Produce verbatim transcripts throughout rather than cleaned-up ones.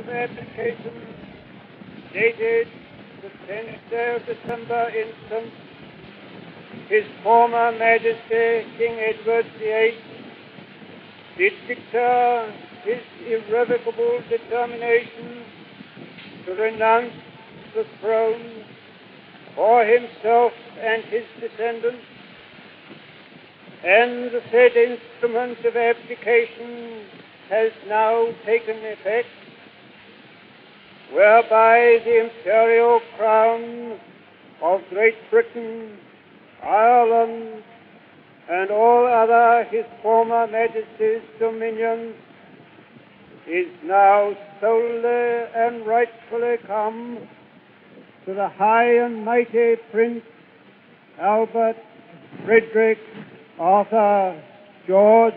of abdication, dated the tenth day of December instant, His former Majesty King Edward the Eighth did declare his irrevocable determination to renounce the throne for himself and his descendants, and the said instrument of abdication has now taken effect, whereby the imperial crown of Great Britain, Ireland, and all other His former Majesty's dominions is now solely and rightfully come to the high and mighty Prince Albert Frederick Arthur George.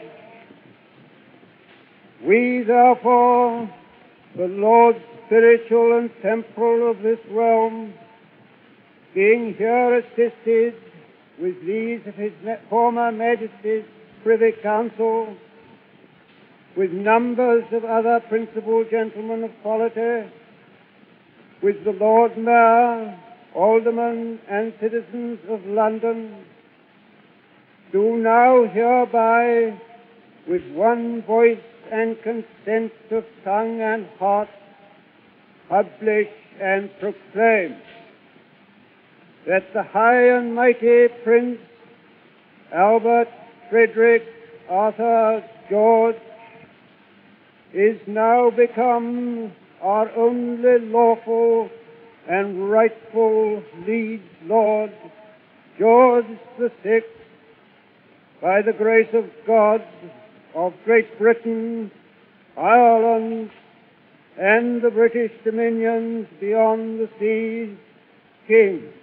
We, therefore, the lords spiritual and temporal of this realm, being here assisted with these of His former Majesty's Privy Council, with numbers of other principal gentlemen of quality, with the Lord Mayor, Aldermen, and citizens of London, do now hereby, with one voice and consent of tongue and heart, publish and proclaim that the high and mighty Prince Albert Frederick Arthur George is now become our only lawful and rightful liege lord, George the Sixth, by the grace of God, of Great Britain, Ireland, and the British dominions beyond the seas, King.